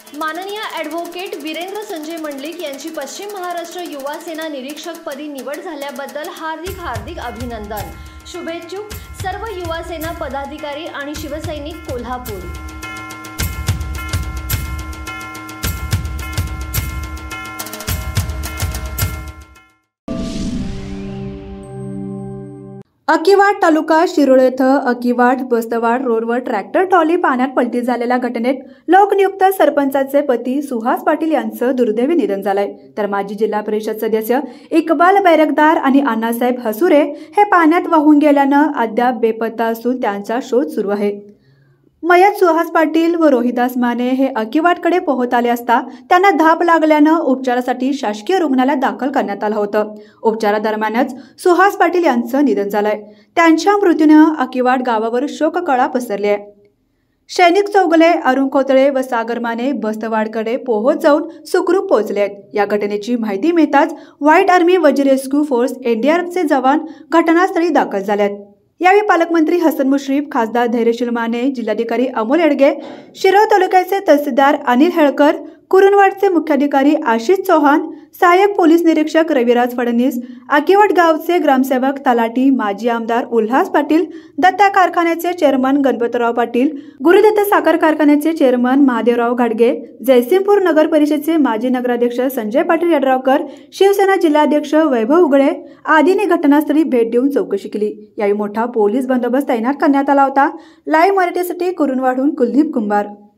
माननीय ॲडव्होकेट वीरेंद्र संजय मंडलिक यांची पश्चिम महाराष्ट्र युवा सेना निरीक्षकपदी निवड झाल्याबद्दल हार्दिक अभिनंदन। शुभेच्छुक सर्व युवा सेना पदाधिकारी आणि शिवसैनिक कोल्हापूर। अकिवाड तालुका शिरोळ येथे अकिवाड बस्तवाड रोडवर ट्रॅक्टर ट्रॉली पाण्यात पलटी झालेल्या घटनेत लोकनियुक्त सरपंचाचे पती सुहास पाटील यांचं दुर्दैवी निधन झालंय। तर माजी जिल्हा परिषद सदस्य इकबाल बैरकदार आणि अण्णासाहेब हसुरे हे पाण्यात वाहून गेल्यानं अद्याप बेपत्ता असून त्यांचा शोध सुरू आहे। मयत सुहास पाटील व रोहिदास माने हे अकिवाडकडे पोहोच आले असता त्यांना धाप लागल्यानं उपचारासाठी शासकीय रुग्णालयात दाखल करण्यात आलं होतं। उपचारादरम्यानच सुहास पाटील यांचं निधन झालंय। त्यांच्या मृत्यूनं अकिवाड गावावर शोककळा पसरली आहे। सैनिक चौगले, अरुण खोतळे व सागर माने बस्तवाडकडे पोहोच जाऊन सुखरूप पोहोचले आहेत। या घटनेची माहिती मिळताच white army Wazir rescue force एनडीआरएफचे जवान घटनास्थळी दाखल झाले आहेत। यावेळी पालकमंत्री हसन मुश्रीफ, खासदार धैर्यशील माने, जिल्हाधिकारी अमोल येडगे, शिरोळ तालुक्याचे तहसीलदार अनिल हेळकर, कुरुंदवाडचे मुख्याधिकारी आशिष चौहान, सहाय्यक पोलीस निरीक्षक रविराज फडणवीस, अकिवाड गावचे ग्रामसेवक तलाठी, माजी आमदार उल्हास पाटील, दत्ता कारखान्याचे चेअरमन गणपतराव पाटील, गुरुदत्त साखर कारखान्याचे चेअरमन महादेवराव घाडगे, जयसिंगपूर नगर परिषदेचे माजी नगराध्यक्ष संजय पाटील यड्रावकर, शिवसेना जिल्हाध्यक्ष वैभव उगळे आदींनी घटनास्थळी भेट देऊन चौकशी केली। यावेळी मोठा पोलीस बंदोबस्त तैनात करण्यात आला होता। लाईव्ह मराठीसाठी कुरुंदवाडहून कुलदीप कुंभार।